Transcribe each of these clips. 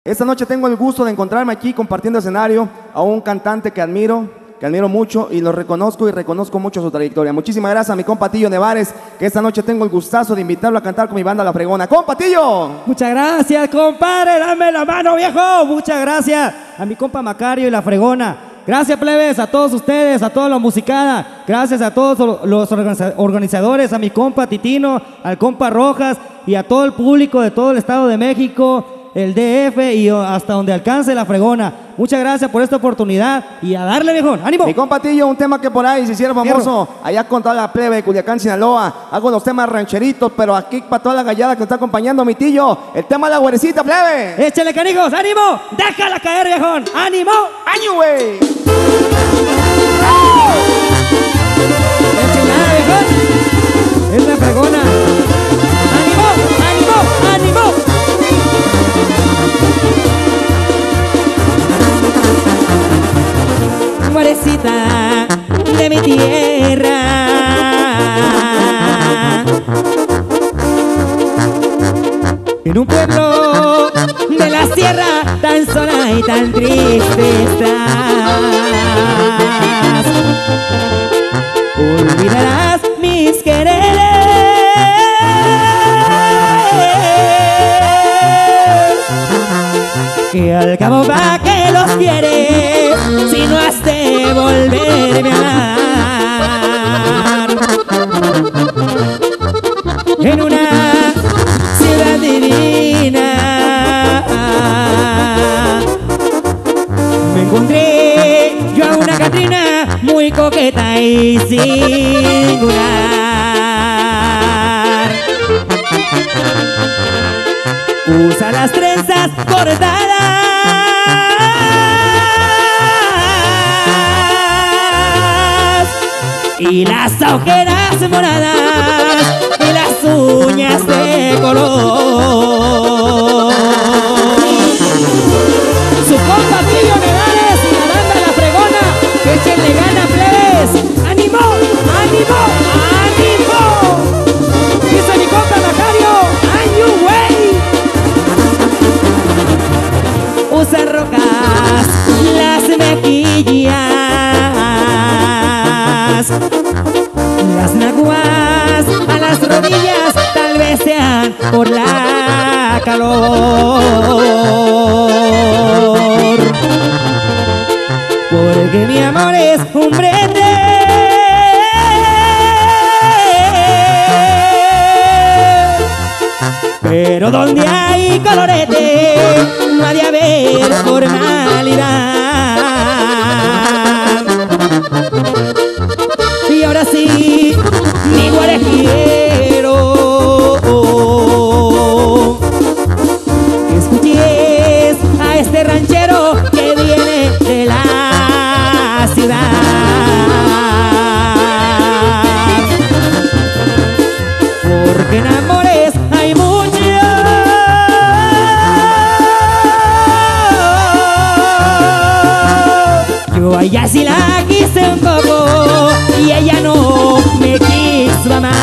Esta noche tengo el gusto de encontrarme aquí compartiendo escenario a un cantante que admiro mucho y lo reconozco y reconozco mucho su trayectoria. Muchísimas gracias a mi compa Tillo Nevares, que esta noche tengo el gustazo de invitarlo a cantar con mi banda La Fregona. ¡Compa Tillo! Muchas gracias, compadre, dame la mano, viejo. Muchas gracias a mi compa Macario y La Fregona. Gracias, plebes, a todos ustedes, a toda la musicada. Gracias a todos los organizadores, a mi compa Titino, al compa Rojas y a todo el público de todo el Estado de México, el DF y hasta donde alcance La Fregona. Muchas gracias por esta oportunidad y a darle, viejo. ¡Ánimo! Mi compa Tillo, un tema que por ahí se hiciera famoso allá con toda la plebe de Culiacán, Sinaloa. Hago los temas rancheritos, pero aquí para toda la gallada que está acompañando mi Tillo, el tema de la güerecita, plebe. ¡Échale, canijos! ¡Ánimo! ¡Déjala caer, viejón! ¡Ánimo! ¡Año, güey! ¡Échale nada, viejón! ¡Es La Fregona! ¡Ánimo! ¡Ánimo! ¡Ánimo! Güerecita de mi tierra, en un pueblo de la sierra tan sola y tan triste estás. Olvidarás mis quereres, que al cabo va que los quieres, si no has de volverme a amar. En una ciudad divina me encontré yo a una Catrina muy coqueta y singular. Usa las trenzas cortadas y las ojeras moradas y las uñas de color. Su compa Tillo Nevares y la banda La Fregona, que échenle gana, plebes. ¡Ánimo! ¡Ánimo! ¡Ánimo! Dice mi compa Macario, ¡año, güey! Usa rocas las mejillas, las naguas a las rodillas, tal vez sean por la calor, porque mi amor es un brete, pero donde hay colorete no ha de haber formalidad. Y ahora sí, mi guarejero, que escuches a este ranchero que viene de la ciudad, porque en amores hay muchos. Yo a ella sí la quise un poco y ella no me quiso amar.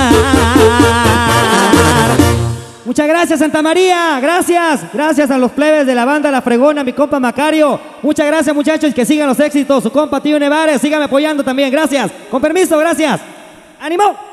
Muchas gracias, Santa María. Gracias. Gracias a los plebes de la banda La Fregona, mi compa Macario. Muchas gracias, muchachos, que sigan los éxitos. Su compa Tillo Nevares, síganme apoyando también. Gracias. Con permiso, gracias. ¡Ánimo!